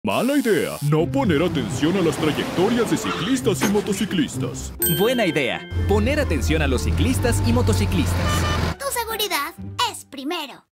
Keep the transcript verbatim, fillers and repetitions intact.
Mala idea, no poner atención a las trayectorias de ciclistas y motociclistas. Buena idea, poner atención a los ciclistas y motociclistas. Tu seguridad es primero.